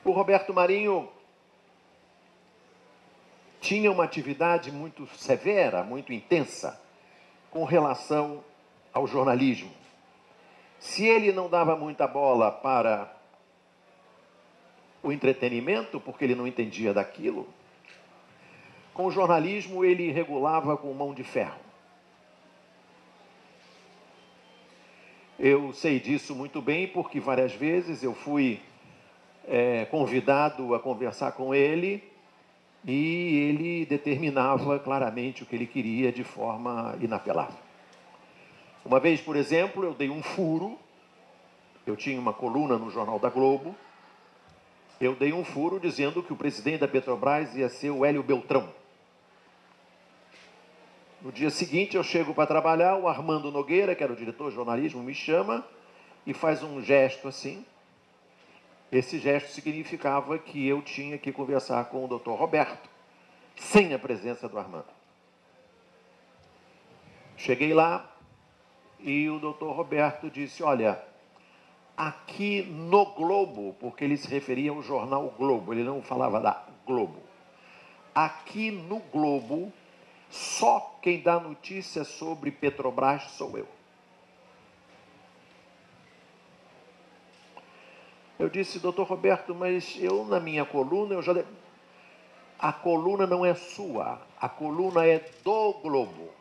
O Roberto Marinho tinha uma atividade muito severa, muito intensa, com relação ao jornalismo. Se ele não dava muita bola para o entretenimento, porque ele não entendia daquilo, com o jornalismo ele regulava com mão de ferro. Eu sei disso muito bem, porque várias vezes eu fui convidado a conversar com ele e ele determinava claramente o que ele queria de forma inapelável. Uma vez, por exemplo, eu dei um furo, eu tinha uma coluna no Jornal da Globo, eu dei um furo dizendo que o presidente da Petrobras ia ser o Hélio Beltrão. No dia seguinte eu chego para trabalhar, o Armando Nogueira, que era o diretor de jornalismo, me chama e faz um gesto assim. Esse gesto significava que eu tinha que conversar com o doutor Roberto, sem a presença do Armando. Cheguei lá e o doutor Roberto disse, olha, aqui no Globo, porque ele se referia ao jornal Globo, ele não falava da Globo. Aqui no Globo, só quem dá notícia sobre Petrobras sou eu. Eu disse, doutor Roberto, mas eu na minha coluna, a coluna não é sua, a coluna é do Globo.